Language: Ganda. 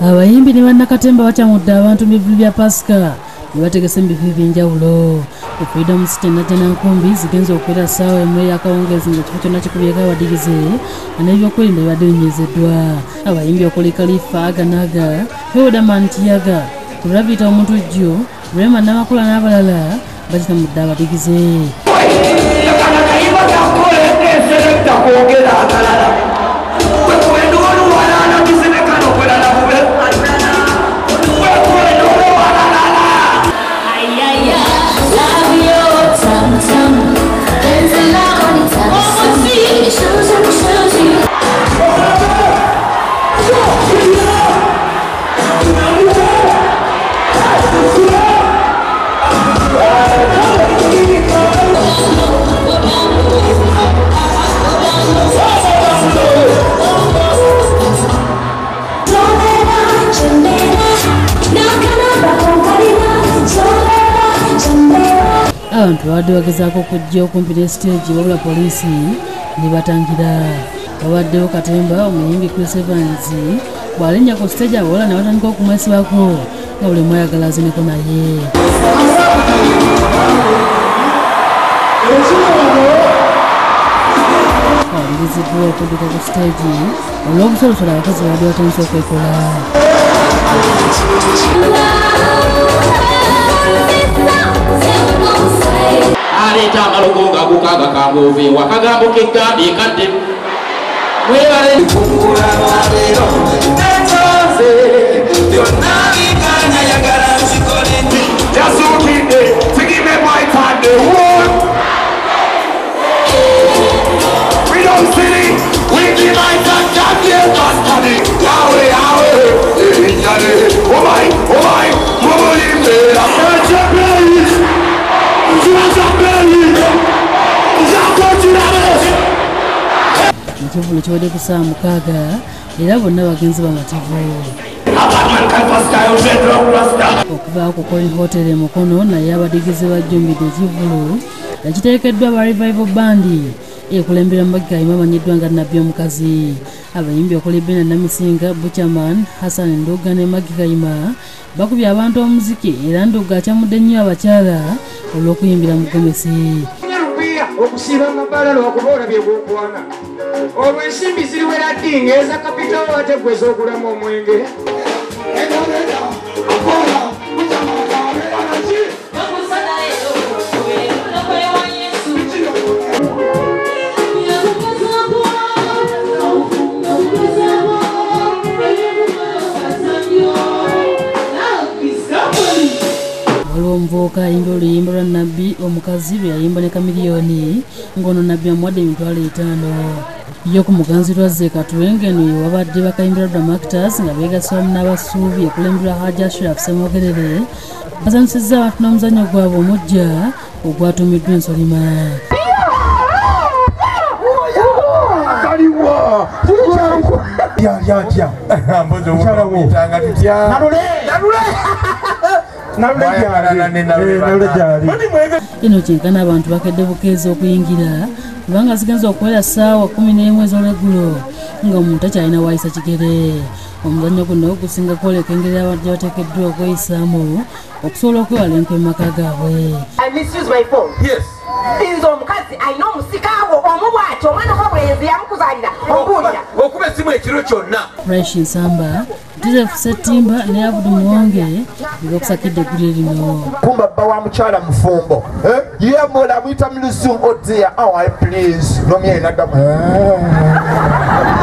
Abayimbi ne bannakatemba bakyamudde abantu mu bivvulu bya Pasika ne bategese mu bifo eby'enjawulo. Freedom City Nankumbi zigenze okubeera ssaawa emu ey'akawungeezi ng'ekifo kyonna kikubyeko abadigize n'ebyokwerinda bibadde binyiiziddwa. Abayimbi okuli Khalifa Aganaga, Feodaman Tiyaga, Turavita Omutujju, Rema Namakula n'abalala bakitamudde abadigize. Abantu babadde bagezaako okujja okumpi ne stage wabula poliisi ne batangira. Wabaddewo Katemba omuyimbi Chris Evans bw'alinnya ku stage abawala ne batandika okumwesibako nga buli omu ayagala azineko naye. Awaliriziddwa okudduka ku stage olw'obusolosolo abakazi babadde batandise okwekola. Aleta amalogo nga gukaga kangoove wakagambo k'eggambi ekadde mwebale kukula lwaleero netonze byonna biganya yagala nzikole nti yasuukidde sigime mwaitadde Freedom City wiki maitadde bastani yawe yawe inyale omai mubulimbeera ekivulu kiwadde ku ssaawa 6 era bonna bagenzi bamativu. Okuva ku Coin Hotel e Mukono naye abadigize bajjumbidde ekivulu ekiteekeddwa aba Revival Band ekulembera Maggie Kayima amanyiddwa nga Nabbi omukazi. Abayimbi okuli Bena Namisinga, Butcherman, Hassan Nduga ne Maggie Kayima bakubye abantu omuziki era Nduga akyamudde nnyo abakyala olw'okuyimbira mu gomesi. Okusiba amabala lwakuba bye bwokwana olwo ensimbi ziriwera ddi ng'eza kapitawo ate gwe ez'okulamu omwenge. Waliwo omuvubuka ayimba oluyimba lwa Nabbi omukazi lwe yayimba ne Kamiliyoni ng'ono Nabbi amuwadde $5,000. Yo ku muganzi Lwazze Katwenge eno wabadde bakayimbira Drama Actors nga beegasa wamu n'abasuubi ekulembera Hajja Ashraf Ssemogerere basanyusizza abantu n'omuzannyo gwabwe omujja ogwatumiddwa ensolima. Eno kyenkana abantu bakedde bukeezi okuyingira kubanga zigenza okuwera ssaawa 11 ez'olweggulo nga omuntu akyalina waayisa kigere. Omuzannyo guno gusinga kwoleka engeri abantu bateekeddwa okweyisaamu okusobola okwewala enkwe mu maka gaabwe. Nze omukazi alina omusikaawo omubwati omwana w'obwenzi yamukuzaalira ombuulira okuba essimu ekiro kyonna. Fresh Nsamba, Joseph Settimba ne Abudu Muwonge ng'okusakidde eggulu lino. Kumba bba wa mukyala mufumbo yeemola amuyita mu lusungu otiya please nomye enaddamu